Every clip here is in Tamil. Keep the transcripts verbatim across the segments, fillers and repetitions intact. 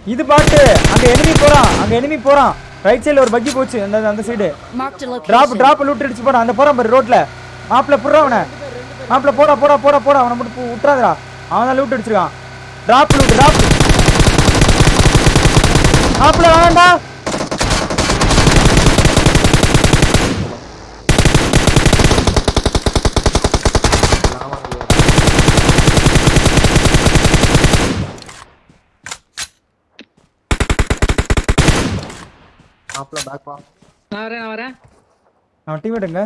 இது பாட்டு அங்க எனிமி போறான் அங்க எனிமி போறான் ரைட் சைடுல ஒரு பக்கி போச்சு அந்த அந்த சைடு டிராப் டிராப் லூட் அடிச்சு போறான் அந்த போறான் பாரு ரோட்ல மாப்ள புறா அவனை மாப்ள போடா போடா போடா போடா அவனை மட்டும் விட்டுறாதடா அவன் தான் லூட் அடிச்சிருக்கான் டிராப் லூட் டிராப் மாப்ள வாங்கடா மாப்ள பேக் வா நான் வரேன் நான் வரேன் நான் டீம் எடுங்க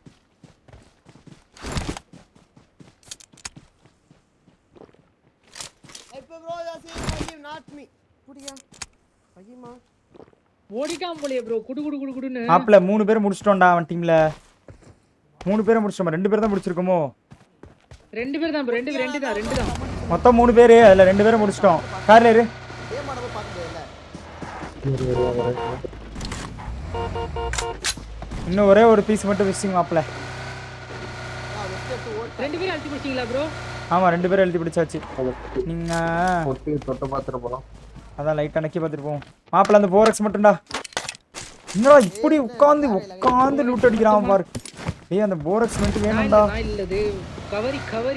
இப்போ bro that's it not me புடியா பையமா ஓடிட்டான் போலயே bro குடு குடு குடு குடுன்னு மாப்ள மூணு பேர் முடிச்சிட்டோம்டா அவன் டீம்ல மூணு பேரை முடிச்சிட்டோம் ரெண்டு பேர் தான் முடிச்சிருக்கோமோ ரெண்டு பேர் தான் bro ரெண்டு ரெண்டு தான் ரெண்டு தான் மொத்தம் மூணு பேர் அதுல ரெண்டு பேரை முடிச்சிட்டோம் கார்ல இரு ஏ மாடவ பாக்கவே இல்ல இன்னும் ஒரே ஒரு பீஸ் மட்டும் மிஸ்ஸிங் மாப்ள ரெண்டு பேரும் அழுத்தி பிடிச்சீங்களா bro ஆமா ரெண்டு பேரும் எழுதி பிடிச்சாச்சு நீங்க ஒட்டி தொட்டு பாத்துட்டு போறோம் அதான் லைட்டா நக்கி பாத்துட்டு போவோம் மாப்ள அந்த போரக்ஸ் மட்டும்டா என்னடா இப்படி உட்கார்ந்து உட்கார்ந்து லூட் அடிக்கிறான் பாரு ஏய் அந்த போரக்ஸ் மட்டும் வேணும்டா நான் இல்லது கவரி கவரி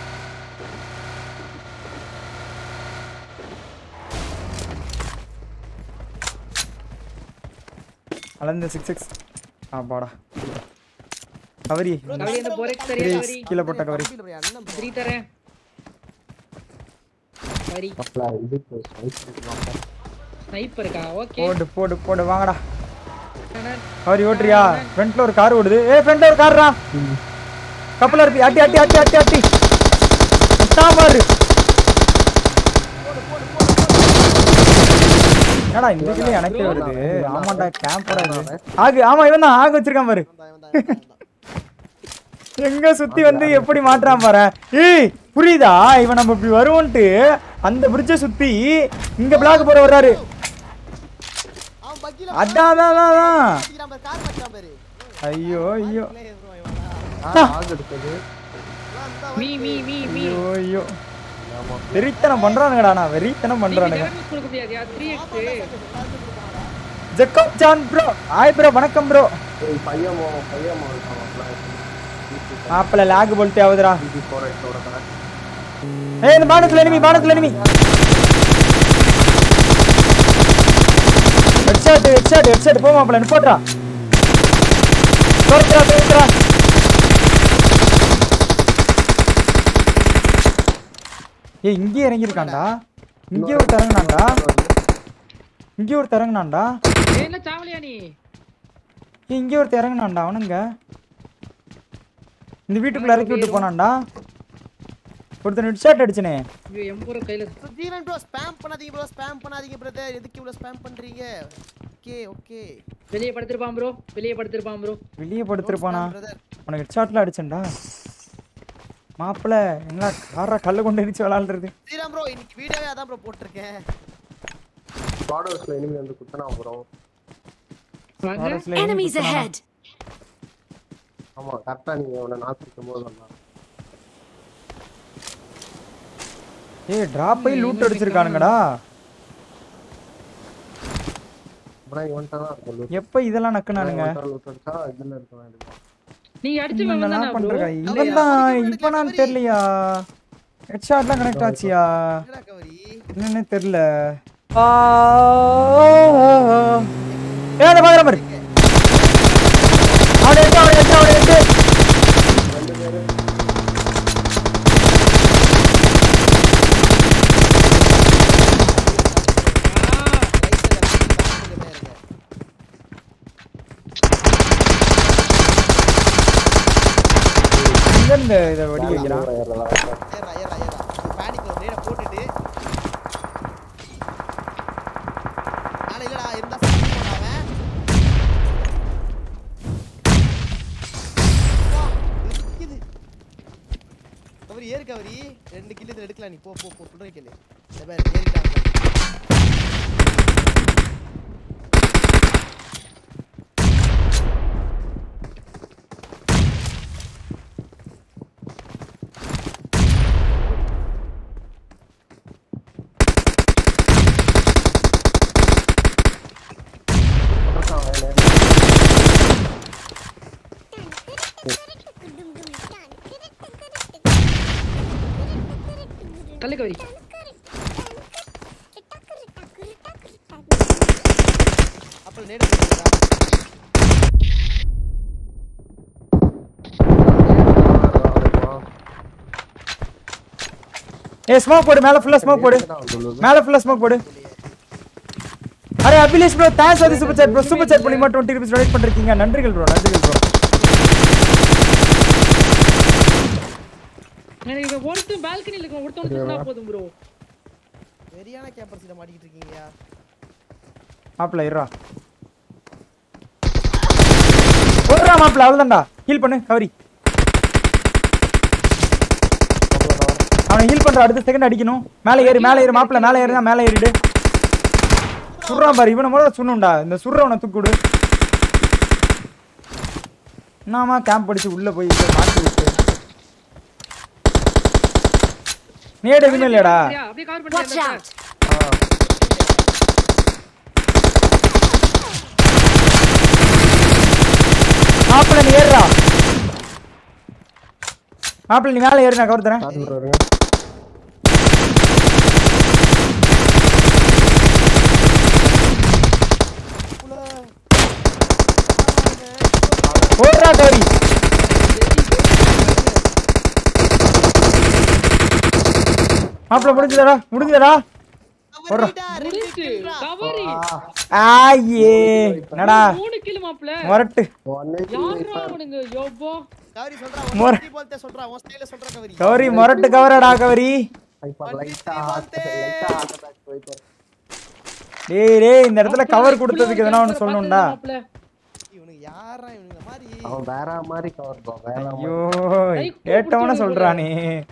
அளந்த சிக்ஸ் சிக்ஸ் ஆ பாடா கவரி கவரி அந்த போரக்ஸ் சரியா கவரி கீழ போட்ட கவரி த்ரீ தரேன் கவரி மாப்ள இது ஸ்னைப்பர் ஸ்னைப்பர்க்கா ஓகே போடு போடு போடு வாங்கடா கவரி ஓட்றியா ஃப்ரண்ட்ல ஒரு கார் ஓடுது ஏய் ஃப்ரண்ட்ல ஒரு கார்ரா கப்பல இருக்கு அட்டி அட்டி அட்டி அட்டி அட்டி ஸ்டாப் பாரு என்னடா இந்த கிளி எனக்கே வருது ஆமாடா கேம்பரா இது ஆகு ஆமா இவன் தான் ஆகு வச்சிருக்கான் பாரு எங்க சுத்தி வந்து எப்படி மாட்றான் பாரு ஏய் புரியுதா இவன் நம்ம இப்படி வருவோம்ட்டு அந்த பிரிட்ஜை சுத்தி இங்க பிளாக் போற வர்றாரு அவன் பக்கில அதான் அதான் அதான் அடிக்கிறான் பாரு கார் மச்சான் பாரு ஐயோ ஐயோ ஆக எடுத்தது மீ மீ மீ மீ ஐயோ ஐயோ வெறித்தனம் பண்றானுங்கடா நான் வெறித்தனம் பண்றானுங்க டேமேஜ் கொடுக்க முடியாது யா three X Jacob John bro hi bro வணக்கம் ப்ரோ ஏய் பையமோ பையமோ மாப்ள மாப்ள லாக் போல்ட்டே ஆவுதுடா ஃபோர் எக்ஸ் ஓட கரெக்ட் ஏய் இந்த பானத்துல எனிமி பானத்துல எனிமி ஹெட்ஷாட் ஹெட்ஷாட் ஹெட்ஷாட் போ மாப்ள நிப்போட்றா தோர்த்ரா தோர்த்ரா ஏய் இங்க இறங்கி இருக்கான்டா இங்க ஒரு தரங்கனான்டா இங்க ஒரு தரங்கனான்டா ஏய் என்ன சாவலியா நீ ஏய் இங்க ஒரு தரங்கனான்டா அவனுங்க இந்த வீட்டுக்குள்ள இறக்கி விட்டு போனான்டா ஒருத்தன் ஹெட்ஷாட் அடிச்சனே ஐயோ எம்பூர கையில ஜீவன் ப்ரோ ஸ்பாம் பண்ணாதீங்க ப்ரோ ஸ்பாம் பண்ணாதீங்க பிரதர் எதுக்கு இவ்வளவு ஸ்பாம் பண்றீங்க ஓகே ஓகே வெளிய படுத்துறப்பான் bro வெளிய படுத்துறப்பான் bro வெளிய படுத்துறப்பானா உனக்கு ஹெட்ஷாட்ல அடிச்சேன்டா மாப்ள என்ன காரா கல்ல கொண்டு எரிச்சு விளையாடுறது ஜீவன் ப்ரோ இன்னைக்கு வீடியோவே அதான் ப்ரோ போட்டுருக்கேன் ஸ்குவாடர்ஸ்ல எனிமி வந்து குத்தனா போறோம் வாங்க Enemies ahead. ஆமா கரெக்ட்டா நீங்க அவன நாக்கிக்கும் போது வந்தா ஏய் டிராப் போய் லூட் அடிச்சிருக்கானுங்கடா ப்ரோ இவன்டா சொல்லு எப்ப இதெல்லாம் நக்குனானுங்க லூட் அடிச்சா இதுல இருக்க வேண்டியது நீ அடிச்சு என்ன வந்தானா bro பண்றா இவன் தான் இப்ப நான் தெரியலையா ஹெட்ஷாட்லாம் கனெக்ட் ஆச்சியா என்னடா கவரி என்னன்னே தெரியல ஆ ஏய் அத பாக்குற பாரு அவளே அவளே அவளே ரெண்டு பேரு இந்த இத வடி வைக்கிறான் ஏறா ஏறா ஏறா பானிக்ல ரேட போட்டுட்டு ஆளே இல்லடா இருந்தா அவன் இது கவரி ஏறு கவரி ரெண்டு கில் இத எடுக்கலாம் நீ போ போ போ சொல்றே கேளு இந்த பேர் ஏறிட்டாங்க தள்ளு கவரி. அப்ப நேடு போடுடா. ஏ ஸ்மோக் போடு மேல ஃபுல்லா ஸ்மோக் போடு மேல ஃபுல்லா ஸ்மோக் போடு அரே Abhilash bro thanks for the super chat bro super chat பண்ணி மட்டும் இருபது ரூபாய் டொனேட் பண்ணிருக்கீங்க நன்றிகள் ப்ரோ நன்றிகள் ப்ரோ எனக்கு ஒருத்த பால்கனில இருக்க ஒருத்தன் சுத்தா போதும் ப்ரோ வெரியான கேம்பர்ஸ்ல மாட்டிக்கிட்டு இருக்கீங்கயா மாப்ள இருடா போறா மாப்ள அவ்வளவுதான்டா ஹீல் பண்ணு கவரி அவன் ஹீல் பண்ற அடுத்த செகண்ட் அடிக்கணும் மேலே ஏறு மேலே ஏறு மாப்ள மேலே ஏறுனா மேலே ஏறிடு சுர்றான் பாரு இவனை முதல்ல சுண்ணுண்டா இந்த சுர்றவனை தூக்குடு என்னமா கேம்ப் அடிச்சு உள்ள போய் மாட்டி விட்டு நேடு எதுவுமே இல்லையாடா அப்படியே கவர் பண்ணியா மாப்ள நீ ஏறுடா மாப்ள நீ மேலே ஏறு நான் கவர் தரேன் போறா கவரி மாப்ள முடிஞ்சதடா முடிஞ்சதடா போறா கவரி ஆயே என்னடா மூணு கிலோ மாப்ள மொரட்டு யாரா அவனுங்க யோபோ கவரி சொல்றா ஒன் போல்தே சொல்றா ஒன் ஸ்டைல்ல சொல்றா கவரி கவரி மொரட்டு கவரடா கவரி வைப்பர் லைட்டா லைட்டா அட்டாக் வைப்பர் டேய் டேய் இந்த இடத்துல கவர் கொடுத்ததுக்கு எதனா ஒன்னு சொல்லணும்டா இவனுக்கு யாரா இவனுங்க மாதிரி அவன் வேற மாதிரி கவர் போ வேற ஐயோ கேட்டவன சொல்றானே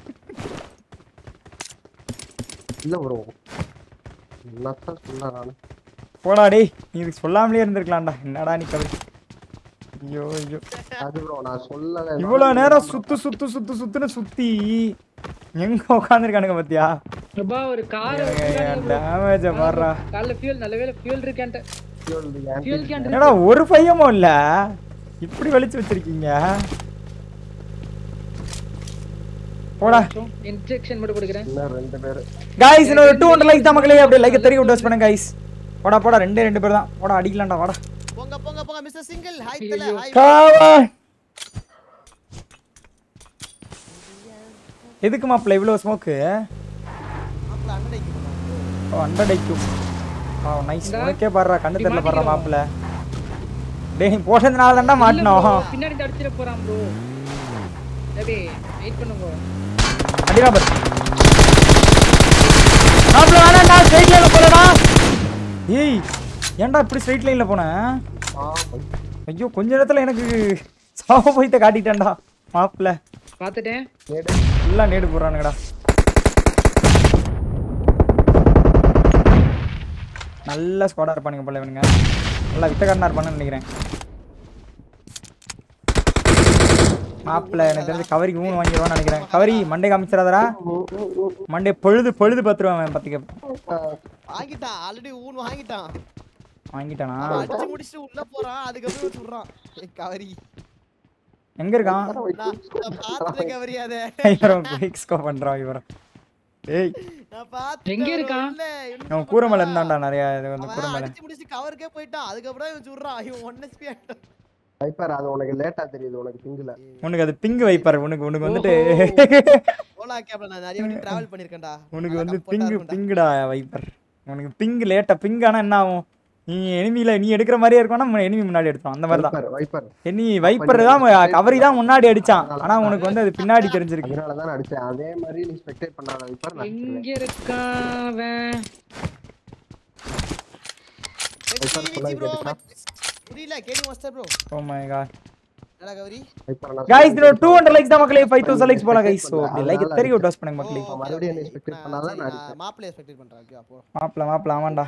இல்ல ப்ரோ என்னத்த சொல்ல நான் போடா டேய் நீ இதுக்கு சொல்லாமலே இருந்திருக்கலாம்டா என்னடா நீ கவரி ஐயோ ஐயோ அது ப்ரோ நான் சொல்லல இவ்வளவு நேரம் சுத்து சுத்து சுத்து சுத்துன்னு சுத்தி எங்க உட்கார்ந்திருக்கானுங்க பாத்தியா அப்பா ஒரு கார் டேமேஜ் பாறா கால்ல ஃபியூல் நல்ல வேளை ஃபியூல் இருக்கேன்ட்ட ஃபியூல் கேன் என்னடா ஒரு பையமும் இல்ல இப்படி வலிச்சு வச்சிருக்கீங்க போடா இன்ஜெக்ஷன் மட்டும் கொடுக்கிறேன் இன்னும் ரெண்டு பேர் गाइस இன்னொரு two hundred லைக் தான் மக்களே அப்படியே லைக் தெரிய விட்டு பண்ணுங்க गाइस போடா போடா ரெண்டே ரெண்டு பேர் தான் போடா அடிக்கலாம்டா வாடா போங்க போங்க போங்க மிஸ்டர் சிங்கிள் ஹாய் தல ஹாய் காவா எதுக்கு மாப்ள இவ்ளோ ஸ்மோக் மாப்ள அண்டடைக்கு ஓ அண்டடைக்கு ஆ நைஸ் ஓகே பாறா கண்ணு தெரியல பாறா மாப்ள டேய் நீ போட்டதனால தான்டா மாட்டனோம் பின்னாடி அடிச்சிர போறான் ப்ரோ டேய் வெயிட் பண்ணுங்க அடிடா பர் மாப்ள வேணாம்டா ஸ்ட்ரைட் லைன்ல போறடா ஏய் ஏன்டா இப்படி ஸ்ட்ரைட் லைன்ல போன ஐயோ கொஞ்ச நேரத்துல எனக்கு சாவ போயிட்ட காட்டிட்டான்டா மாப்ள பாத்துட்டேன் நேடு இல்ல நேடு போறானுங்கடா நல்ல ஸ்குவாடா இருப்பானுங்க போல இவனுங்க நல்லா வித்தகாரனா இருப்பான்னு நினைக்கிறேன் மாப்ள எனக்கு தெரிஞ்சு கவரிக்கு மூணு வாங்கிடுவான்னு நினைக்கிறேன் கவரி மண்டே காமிச்சிடாதடா மண்டே பொழுது பொழுது பத்துருவான் பத்துக்க வாங்கிட்டான் ஆல்ரெடி ஊன் வாங்கிட்டான் வாங்கிட்டானா அடிச்சு முடிச்சிட்டு உள்ள போறான் அதுக்கு அப்புறம் சொல்றான் ஏய் கவரி எங்க இருக்கான் நான் பாத்துட்டேன் கவரி அத இவரோ குயிக் ஸ்கோப் பண்றான் இவரோ டேய் நான் பாத்து எங்க இருக்கான் அவன் கூரமல இருந்தான்டா நிறைய இது வந்து கூரமல அடிச்சு முடிச்சிட்டு கவர்க்கே போயிட்டான் அதுக்கு அப்புறம் இவன் சொல்றான் இவன் one H P ஆயிட்டான் வைப்பர் அது உனக்கு லேட்டா தெரியுது உனக்கு பிங்கில உனக்கு அது பிங்க் வைப்பாரு உனக்கு உனக்கு வந்துட்டு ஓலா கேப்ல நான் நிறைய வாட்டி டிராவல் பண்ணிருக்கேன்டா உனக்கு வந்து பிங்க் பிங்க்டா வைப்பர் உனக்கு பிங்க் லேட்டா பிங்க் ஆனா என்ன ஆகும் நீ எனிமில நீ எடுக்கிற மாதிரியே இருக்கும் நம்ம எனிமி முன்னாடி எடுத்தோம் அந்த மாதிரி தான் வைப்பர் வைப்பர் எனி வைப்பர் தான் கவரி தான் முன்னாடி அடிச்சான் ஆனா உனக்கு வந்து அது பின்னாடி தெரிஞ்சிருக்கு அதனால தான் அடிச்சேன் அதே மாதிரி நீ ஸ்பெக்டேட் பண்ணாத வைப்பர் நான் எங்க இருக்கான் அவன் ப்ரோ புரியல கேடி master bro oh my god என்னடா கவரி வைப்பர் நான் गाइस இதோ two hundred லைக்ஸ் தான் மக்களே five thousand லைக்ஸ் போலாம் गाइस சோ அப்படி லைக் தெரிய விட்டு வாஸ் பண்ணுங்க மக்களே மறுபடியும் நீ ஸ்பெக்டேட் பண்ணாத நான் அடிச்சேன் மாப்ள எக்ஸ்பெக்ட் பண்றேன் ஓகே அப்போ மாப்ள மாப்ள ஆமாண்டா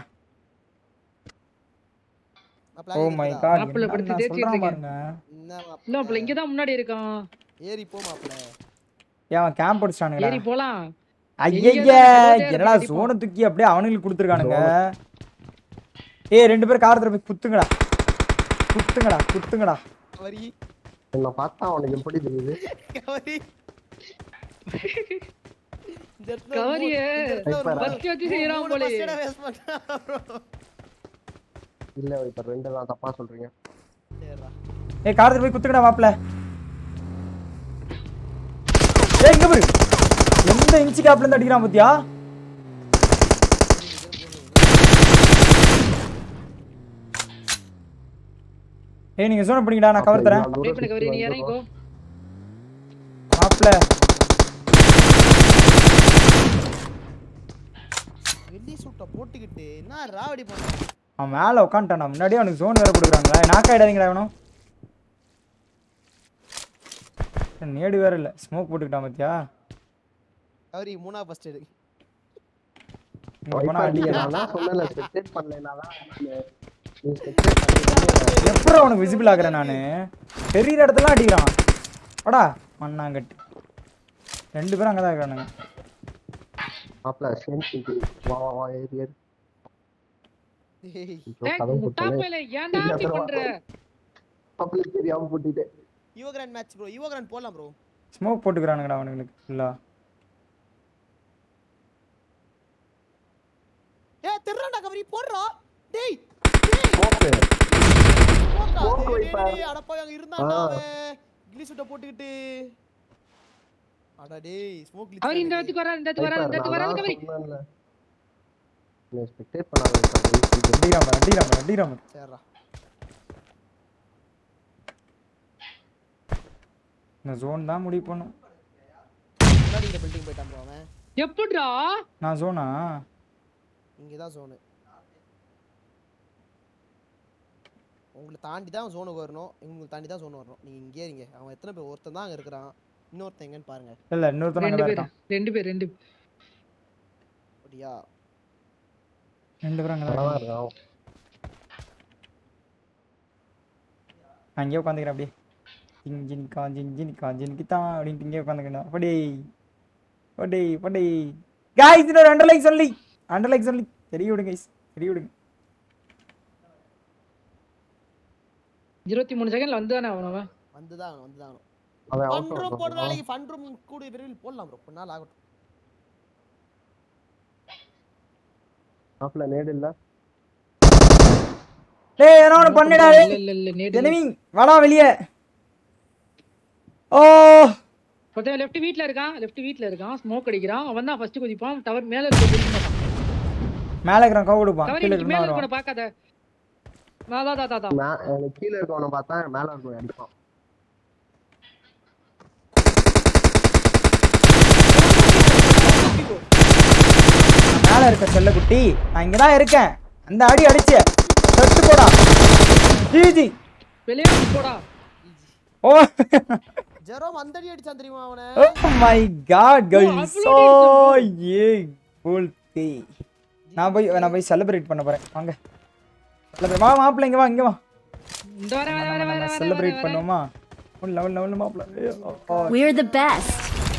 மாப்ள ஓ மை காட் மாப்ள படுத்து தேச்சிட்டு பாருங்க என்ன இல்ல மாப்ள இங்க தான் முன்னாடி இருக்கான் ஏறி போ மாப்ள ஏன் கேம்ப் அடிச்சானுங்கடா ஏறி போலாம் ஐயய்ய என்னடா சோன தூக்கி அப்படியே அவனுக்கு கொடுத்துருக்கானுங்க ஏய் ரெண்டு பேர் கார் தர போய் குத்துங்கடா குத்துங்கடா குத்துங்கடா கவரி என்ன பார்த்தா உனக்கு எப்படி தெரியுது கவரி இந்த இடத்துல கவரியே இந்த இடத்துல ஒரு பத்தி வச்சு செய்யறான் போல வேஸ்ட் பண்ணா bro இல்ல இப்ப ரெண்டு தான் தப்பா சொல்றீங்க சரிடா ஏய் கார்ல போய் குத்துக்கடா மாப்ள ஏய் இங்க பாரு எந்த இன்ச் கேப்ல இருந்து அடிக்குறான் பாத்தியா ஏய் நீங்க சோன பண்ணிடா நான் கவர் தரேன் வெயிட் பண்ணு கவரி நீ இறங்கிக்கோ மாப்ள வெள்ளி சூட்ட போட்டுக்கிட்டு என்ன ராவடி பண்றான் அவன் மேல உட்காந்துட்டான் முன்னாடியே அவனுக்கு ஜோன் வேற கொடுக்குறாங்களா நாக் ஆயிடாதீங்கடா இவனும் நேடு வேற இல்ல ஸ்மோக் போட்டுக்கிட்டான் பாத்தியா கவரி மூணா ஃபர்ஸ்ட் எடு நான் சொன்னல ஸ்பெக்டேட் பண்ணலனாதான் நீ ஸ்பெக்டேட் பண்ணி எப்பற அவனுக்கு விசிபிள் ஆகறேன் நானு பெரிய இடத்துல அடிக்குறான் வாடா மண்ணாங்கட்டி ரெண்டு பேரும் அங்க தான் இருக்கானுங்க மாப்ள சேம் திங்கிங் வா வா வா ஏறி ஏறி டேய் முட்டா மேல ஏன்டா இப்படி பண்ற பப்ளிக் தெரியாம போட்டுட்டே Evo grand match bro Evo grand போலாம் ப்ரோ ஸ்மோக் போட்டுக்கறானுங்கடா அவனுங்களுக்கு ஃபுல்லா ஏய் தெர்றடா கவரி போடுறா டேய் ஓகே போடா டேய் அடப்பா அங்க இருந்தான்டா அவன் கிளி சூட்ட போட்டுக்கிட்டு அட டேய் ஸ்மோக் கிளி அவர் இந்த இடத்துக்கு வரா இந்த இடத்துக்கு வரா இந்த இடத்துக்கு வரா கவரி நீ ஸ்பெக்டேட் பண்ணாத அடிக்கிறான் பாரு அடிக்கிறான் பாரு அடிக்கிறான் பாரு சரிடா நான் ஜோன் தான் முடிவு பண்ணும் முன்னாடி இந்த பில்டிங் போய்ட்டான் ப்ரோ அவன் எப்படிடா நான் ஜோனா இங்க தான் ஜோன் உங்களை தாண்டி தான் ஜோனுக்கு வரணும் உங்களை தாண்டி தான் ஜோன் வரணும் நீங்க இங்கே இருங்க அவன் எத்தனை பேர் ஒருத்தன் தான் அங்க இருக்கறான் இன்னொருத்தன் எங்கன்னு பாருங்க இல்ல இன்னொருத்தன் அங்க ரெண்டு பேர் இருக்கான் ரெண்டு பேர் ரெண்டு அப்படியா ரெண்டு பேரும் அங்க தான் நல்லா இருக்கான் இருக்கும் அங்கே உட்காந்துக்கிறேன் அப்படியே ஜின் கான் ஜின் ஜின் கான் ஜின் கிதான் அப்படின்ட்டு இங்கே உட்காந்துக்கணும் அப்படி படி படி गाइस இன்னொரு அண்டர் லைக் சொல்லி அண்டர் லைக் சொல்லி தெரிய விடுங்க गाइस தெரிய விடுங்க இருபத்தி மூணு செகண்ட்ல வந்துதானே அவனவன் வந்துதான் வந்துதான் அவன் ஃபன் அவுட் ரூம் போடுற நாளைக்கு ஃபன் ரூம் கூட விரைவில் போடலாம் ப்ரோ கொஞ்ச நாள் ஆகட்டும் மாப்ள நேடு இல்ல டேய் என்ன ஒன்னு பண்ணடா டேய் இல்ல இல்ல இல்ல நேடு எனிமி வாடா வெளிய ஓ பத்தே லெஃப்ட் வீட்ல இருக்கான் லெஃப்ட் வீட்ல இருக்கான் ஸ்மோக் அடிக்கிறான் அவன் தான் ஃபர்ஸ்ட் குதிப்பான் டவர் மேல இருக்க குதிக்க மாட்டான் மேல இருக்கறன் கவ கொடுப்பான் கவரி கீழ நீ மேல இருக்கறன் இருக்க பார்க்காத வாடா டா டா டா நான் கீழ இருக்கவன பார்த்தா மேல இருக்கவன் அடிப்பான் மேல இருக்க செல்ல குட்டி நான் இங்க தான் இருக்கேன் அந்த அடி அடிச்சே செத்து போடா ஜிஜி வெளிய போடா ஓ ஜெரோம் அந்தடி அடிச்சான் தெரியுமா அவனை oh my god guys so ஏ போல்தி நான் போய் நான் போய் செலிப்ரேட் பண்ண போறேன் வாங்க செலிப்ரேட் வா மாப்ள இங்க வா இங்க வா இந்த வர வர வர வர செலிப்ரேட் பண்ணுவோமா ஒன் லெவல் லெவல் மாப்ள We're the best.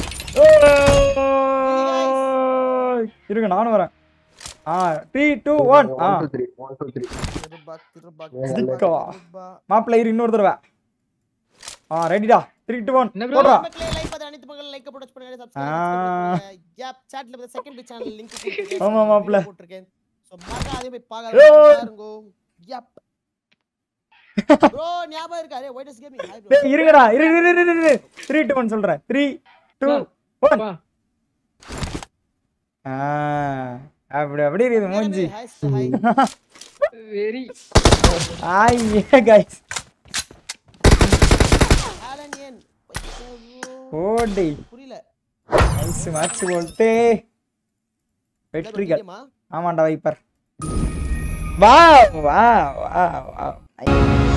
இருங்க நானும் வரேன் ஆ three two one ஆ one two three one two three திருபாக் திருபாக் இதுக்கவா மாப்ள இரு இன்னொரு தடவை ஆ ரெடிடா three two one போடா மக்களே லைக் பண்ணி அனைத்து மக்கள் லைக் போட்டு வாட்ச் பண்ணுங்க சப்ஸ்கிரைப் பண்ணுங்க யா சாட்ல பத்த செகண்ட் பி சேனல் லிங்க் கொடுத்திருக்கேன் ஆமா மாப்ள போட்டுருக்கேன் சோ மறக்காம அதே போய் பாருங்க யப் ப்ரோ ஞாபகம் இருக்கா Ray White is gaming hi bro டேய் இருங்கடா இரு இரு இரு இரு three two one சொல்றேன் three two one வா ஆ அப்படி அப்படி இருக்கு மூஞ்சி ஹாய் ஹாய் வெரி ஹாய் ஏ गाइस ஆலன் ஏன் ஓடி புரியல நைஸ் மேட்ச் போல்தே வெற்றிகள் ஆமாண்டா வைப்பர் வா வா வா வா